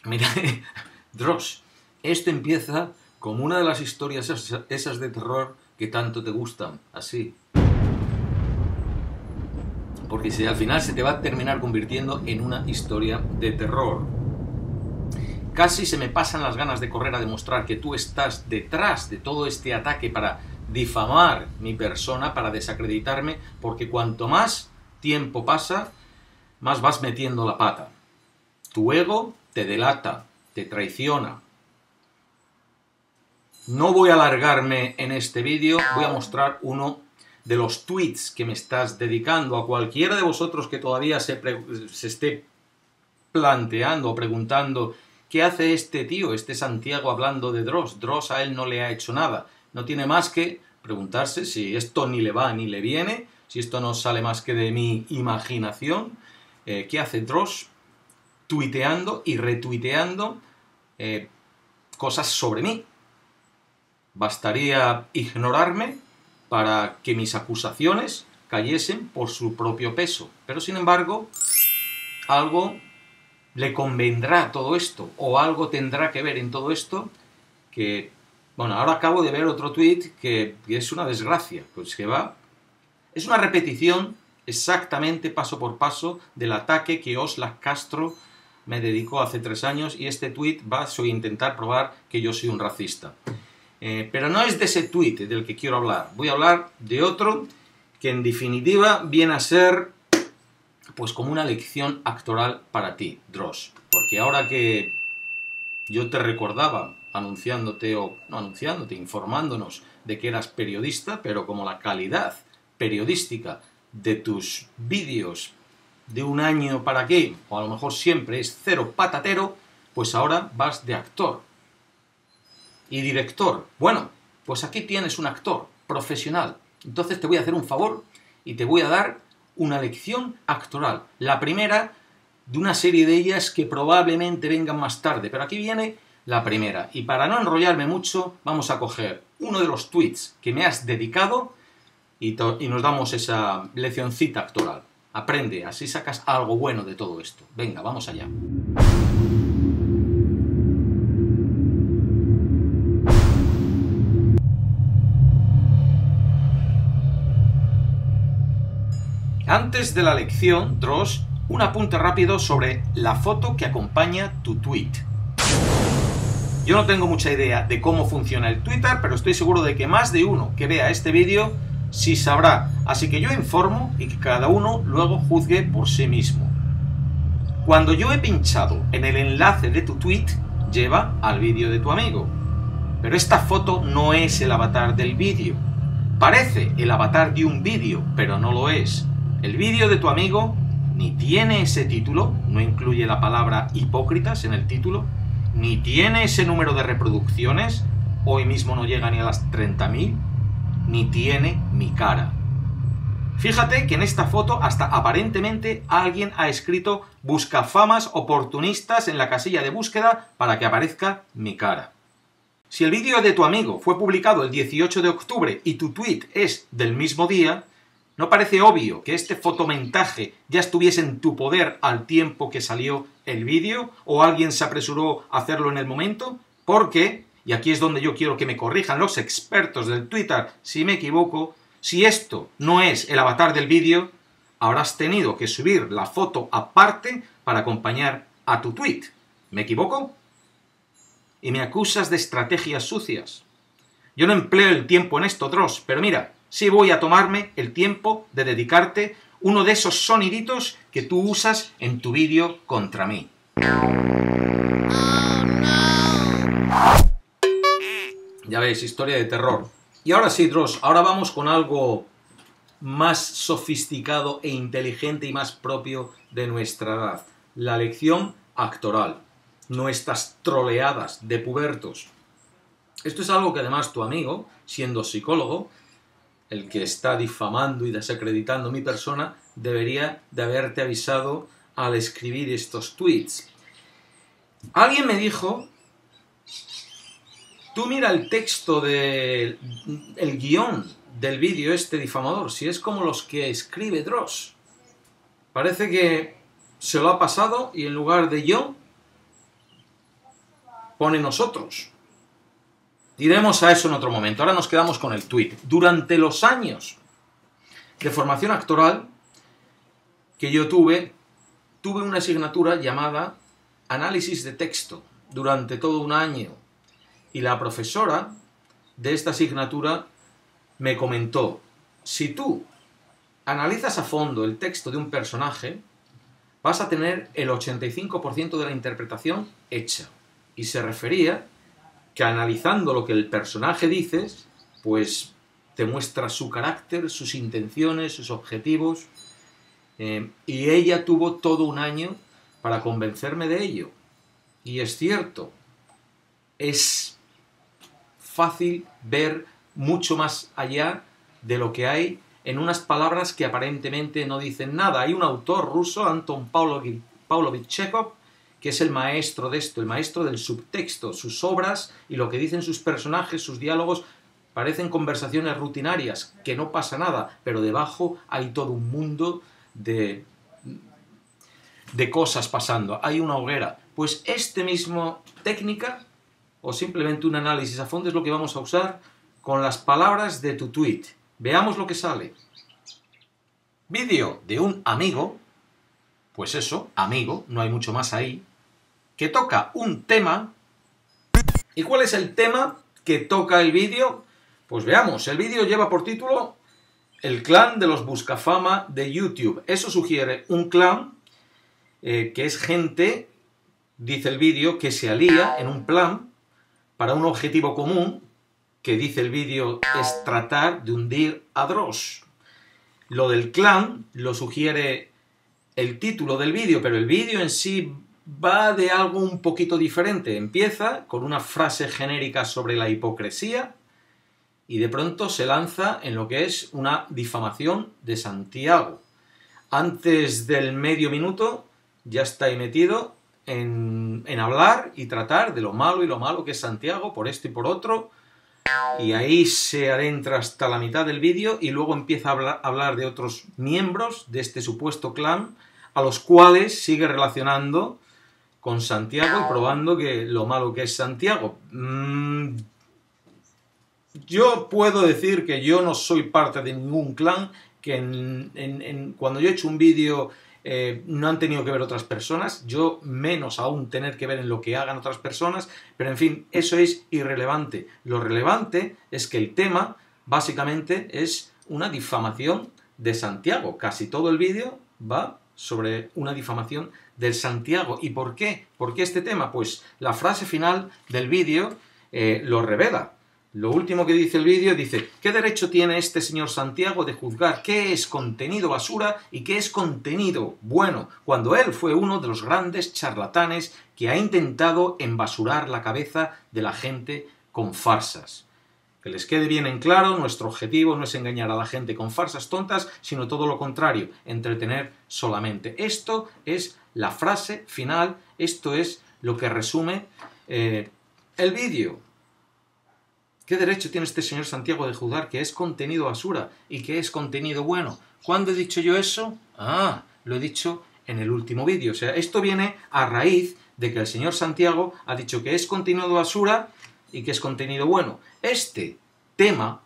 Mira, Dross, esto empieza como una de las historias esas de terror que tanto te gustan, así. Porque si al final se te va a terminar convirtiendo en una historia de terror. Casi se me pasan las ganas de correr a demostrar que tú estás detrás de todo este ataque para difamar mi persona, para desacreditarme, porque cuanto más tiempo pasa, más vas metiendo la pata. Tu ego te delata, te traiciona. No voy a alargarme en este vídeo, voy a mostrar uno de los tweets que me estás dedicando. A cualquiera de vosotros que todavía se esté planteando o preguntando ¿qué hace este tío, este Santiago hablando de Dross? Dross a él no le ha hecho nada. No tiene más que preguntarse si esto ni le va ni le viene, si esto no sale más que de mi imaginación. ¿Qué hace Dross? Tuiteando y retuiteando cosas sobre mí. Bastaría ignorarme para que mis acusaciones cayesen por su propio peso. Pero sin embargo, algo le convendrá todo esto, o algo tendrá que ver en todo esto, que, bueno, ahora acabo de ver otro tuit que es una desgracia, pues que va, es una repetición exactamente paso por paso del ataque que Oxlack Castro me dedicó hace 3 años, y este tuit va a intentar probar que yo soy un racista. Pero no es de ese tuit del que quiero hablar, voy a hablar de otro que en definitiva viene a ser pues como una lección actoral para ti, Dross. Porque ahora que yo te recordaba anunciándote, o no anunciándote, informándonos de que eras periodista, pero como la calidad periodística de tus vídeos de un año para aquí, o a lo mejor siempre es cero patatero, pues ahora vas de actor y director. Bueno, pues aquí tienes un actor profesional. Entonces te voy a hacer un favor y te voy a dar una lección actoral. La primera de una serie de ellas que probablemente vengan más tarde, pero aquí viene la primera. Y para no enrollarme mucho, vamos a coger uno de los tweets que me has dedicado y nos damos esa leccioncita actoral. Aprende, así sacas algo bueno de todo esto. Venga, vamos allá. Antes de la lección, Dross, un apunte rápido sobre la foto que acompaña tu tweet. Yo no tengo mucha idea de cómo funciona el Twitter, pero estoy seguro de que más de uno que vea este vídeo sí sabrá. Así que yo informo y que cada uno luego juzgue por sí mismo. Cuando yo he pinchado en el enlace de tu tweet, lleva al vídeo de tu amigo. Pero esta foto no es el avatar del vídeo. Parece el avatar de un vídeo, pero no lo es. El vídeo de tu amigo ni tiene ese título, no incluye la palabra hipócritas en el título, ni tiene ese número de reproducciones, hoy mismo no llega ni a las 30.000, ni tiene mi cara. Fíjate que en esta foto hasta aparentemente alguien ha escrito buscafamas oportunistas en la casilla de búsqueda para que aparezca mi cara. Si el vídeo de tu amigo fue publicado el 18 de octubre y tu tweet es del mismo día, ¿no parece obvio que este fotomontaje ya estuviese en tu poder al tiempo que salió el vídeo? ¿O alguien se apresuró a hacerlo en el momento? Porque, y aquí es donde yo quiero que me corrijan los expertos del Twitter si me equivoco, si esto no es el avatar del vídeo, habrás tenido que subir la foto aparte para acompañar a tu tweet. ¿Me equivoco? Y me acusas de estrategias sucias. Yo no empleo el tiempo en esto, Dross, pero mira, sí voy a tomarme el tiempo de dedicarte uno de esos soniditos que tú usas en tu vídeo contra mí. Ya veis, historia de terror. Y ahora sí, Dross, ahora vamos con algo más sofisticado e inteligente y más propio de nuestra edad. La lección actoral. Nuestras troleadas de pubertos. Esto es algo que además tu amigo, siendo psicólogo, el que está difamando y desacreditando mi persona, debería de haberte avisado al escribir estos tweets. Alguien me dijo, tú mira el texto el guión del vídeo este difamador, si es como los que escribe Dross. Parece que se lo ha pasado y en lugar de yo, pone nosotros. Iremos a eso en otro momento. Ahora nos quedamos con el tweet. Durante los años de formación actoral que yo tuve una asignatura llamada Análisis de Texto durante todo un año. Y la profesora de esta asignatura me comentó, si tú analizas a fondo el texto de un personaje, vas a tener el 85% de la interpretación hecha. Y se refería que analizando lo que el personaje dice, pues te muestra su carácter, sus intenciones, sus objetivos. Y ella tuvo todo un año para convencerme de ello. Y es cierto, es fácil ver mucho más allá de lo que hay en unas palabras que aparentemente no dicen nada. Hay un autor ruso, Anton Pavlovich Chekhov, que es el maestro de esto, el maestro del subtexto. Sus obras y lo que dicen sus personajes, sus diálogos, parecen conversaciones rutinarias, que no pasa nada, pero debajo hay todo un mundo de cosas pasando. Hay una hoguera. Pues esta misma técnica, o simplemente un análisis a fondo, es lo que vamos a usar con las palabras de tu tweet. Veamos lo que sale. Vídeo de un amigo, pues eso, amigo, no hay mucho más ahí, que toca un tema. ¿Y cuál es el tema que toca el vídeo? Pues veamos, el vídeo lleva por título El clan de los buscafama de YouTube. Eso sugiere un clan que es gente, dice el vídeo, que se alía en un plan para un objetivo común, que dice el vídeo es tratar de hundir a Dross. Lo del clan lo sugiere el título del vídeo, pero el vídeo en sí va de algo un poquito diferente. Empieza con una frase genérica sobre la hipocresía y de pronto se lanza en lo que es una difamación de Santiago. Antes del medio minuto ya está ahí metido en hablar y tratar de lo malo que es Santiago por esto y por otro, y ahí se adentra hasta la mitad del vídeo y luego empieza a hablar de otros miembros de este supuesto clan a los cuales sigue relacionando con Santiago y probando que lo malo que es Santiago. Yo puedo decir que yo no soy parte de ningún clan, que cuando yo he hecho un vídeo no han tenido que ver otras personas, yo menos aún tener que ver en lo que hagan otras personas, pero en fin, eso es irrelevante. Lo relevante es que el tema básicamente es una difamación de Santiago. Casi todo el vídeo va sobre una difamación del Santiago. ¿Y por qué? ¿Por qué este tema? Pues la frase final del vídeo lo revela. Lo último que dice el vídeo dice: ¿qué derecho tiene este señor Santiago de juzgar qué es contenido basura y qué es contenido bueno, cuando él fue uno de los grandes charlatanes que ha intentado embasurar la cabeza de la gente con farsas? Que les quede bien en claro, nuestro objetivo no es engañar a la gente con farsas tontas, sino todo lo contrario, entretener solamente. Esto es la frase final, esto es lo que resume el vídeo. ¿Qué derecho tiene este señor Santiago de juzgar que es contenido basura y que es contenido bueno? ¿Cuándo he dicho yo eso? Ah, lo he dicho en el último vídeo. O sea, esto viene a raíz de que el señor Santiago ha dicho que es contenido basura y que es contenido bueno. Este tema,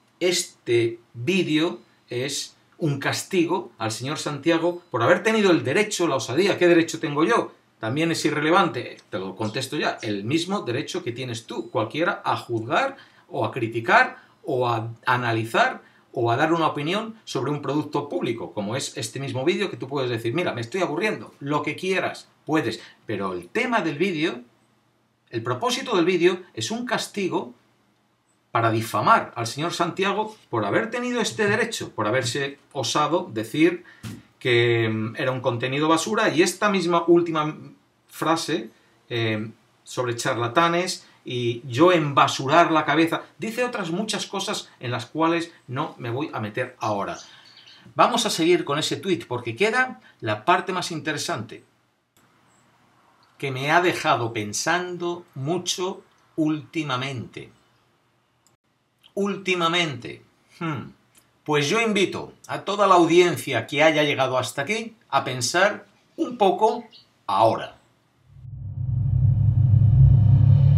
este vídeo, es un castigo al señor Santiago por haber tenido el derecho, la osadía. ¿Qué derecho tengo yo? También es irrelevante, te lo contesto ya, el mismo derecho que tienes tú, cualquiera, a juzgar o a criticar o a analizar o a dar una opinión sobre un producto público, como es este mismo vídeo que tú puedes decir, mira, me estoy aburriendo, lo que quieras, puedes, pero el tema del vídeo, el propósito del vídeo es un castigo para difamar al señor Santiago por haber tenido este derecho, por haberse osado decir que era un contenido basura, y esta misma última frase sobre charlatanes y yo embasurar la cabeza, dice otras muchas cosas en las cuales no me voy a meter ahora. Vamos a seguir con ese tweet porque queda la parte más interesante, que me ha dejado pensando mucho últimamente. Pues yo invito a toda la audiencia que haya llegado hasta aquí a pensar un poco ahora.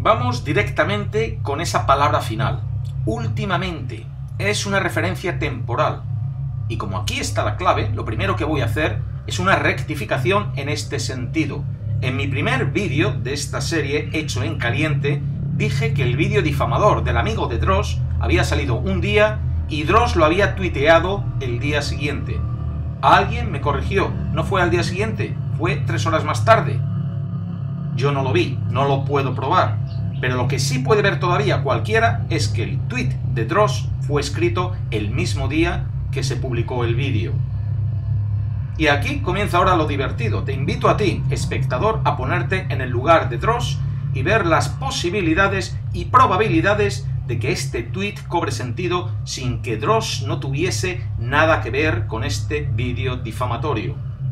Vamos directamente con esa palabra final. Últimamente. Es una referencia temporal. Y como aquí está la clave, lo primero que voy a hacer es una rectificación en este sentido. En mi primer vídeo de esta serie, hecho en caliente, dije que el vídeo difamador del amigo de Dross había salido un día y Dross lo había tuiteado el día siguiente. Alguien me corrigió, no fue al día siguiente, fue 3 horas más tarde. Yo no lo vi, no lo puedo probar, pero lo que sí puede ver todavía cualquiera es que el tweet de Dross fue escrito el mismo día que se publicó el vídeo. Y aquí comienza ahora lo divertido. Te invito a ti, espectador, a ponerte en el lugar de Dross y ver las posibilidades y probabilidades de que este tweet cobre sentido sin que Dross no tuviese nada que ver con este vídeo difamatorio.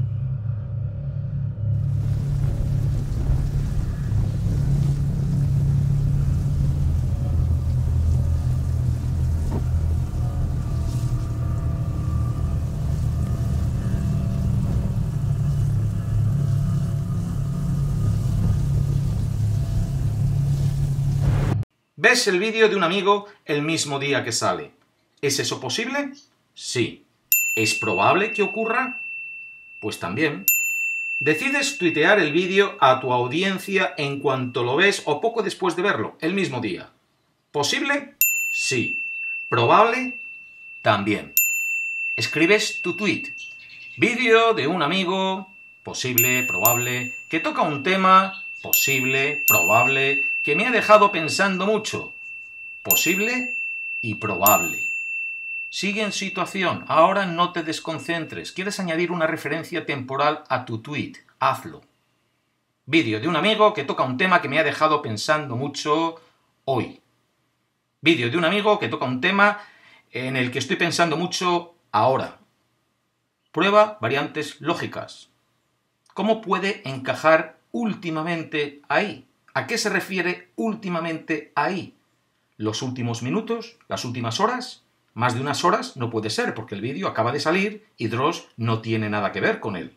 ¿Ves el vídeo de un amigo el mismo día que sale? ¿Es eso posible? Sí. ¿Es probable que ocurra? Pues también. Decides tuitear el vídeo a tu audiencia en cuanto lo ves o poco después de verlo, el mismo día. ¿Posible? Sí. ¿Probable? También. Escribes tu tweet. Vídeo de un amigo, posible, probable, que toca un tema, posible, probable, que me ha dejado pensando mucho, posible y probable. Sigue en situación, ahora no te desconcentres, quieres añadir una referencia temporal a tu tweet, hazlo. Vídeo de un amigo que toca un tema que me ha dejado pensando mucho hoy. Vídeo de un amigo que toca un tema en el que estoy pensando mucho ahora. Prueba variantes lógicas. ¿Cómo puede encajar últimamente ahí? ¿A qué se refiere últimamente ahí? ¿Los últimos minutos? ¿Las últimas horas? Más de unas horas no puede ser, porque el vídeo acaba de salir y Dross no tiene nada que ver con él.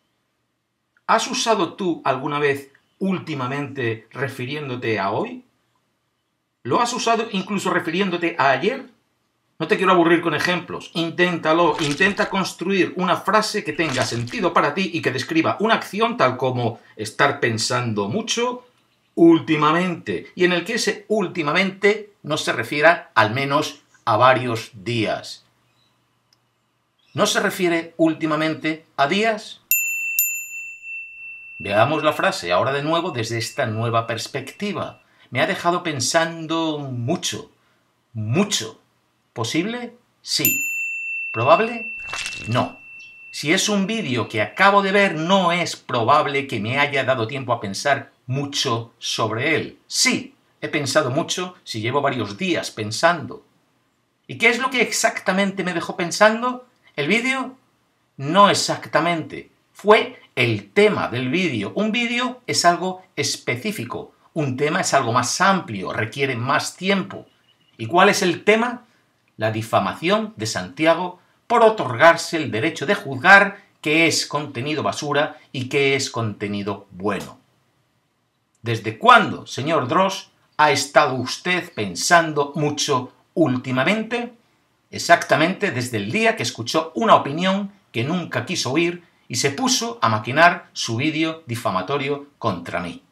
¿Has usado tú alguna vez últimamente refiriéndote a hoy? ¿Lo has usado incluso refiriéndote a ayer? No te quiero aburrir con ejemplos. Inténtalo. Intenta construir una frase que tenga sentido para ti y que describa una acción tal como estar pensando mucho últimamente, y en el que ese últimamente no se refiera al menos a varios días. ¿No se refiere últimamente a días? Veamos la frase ahora de nuevo desde esta nueva perspectiva. Me ha dejado pensando mucho, mucho. ¿Posible? Sí. ¿Probable? No. Si es un vídeo que acabo de ver, no es probable que me haya dado tiempo a pensar mucho sobre él. Sí, he pensado mucho si llevo varios días pensando. ¿Y qué es lo que exactamente me dejó pensando? ¿El vídeo? No exactamente. Fue el tema del vídeo. Un vídeo es algo específico. Un tema es algo más amplio, requiere más tiempo. ¿Y cuál es el tema? La difamación de Santiago por otorgarse el derecho de juzgar qué es contenido basura y qué es contenido bueno. ¿Desde cuándo, señor Dross, ha estado usted pensando mucho últimamente? Exactamente desde el día que escuchó una opinión que nunca quiso oír y se puso a maquinar su vídeo difamatorio contra mí.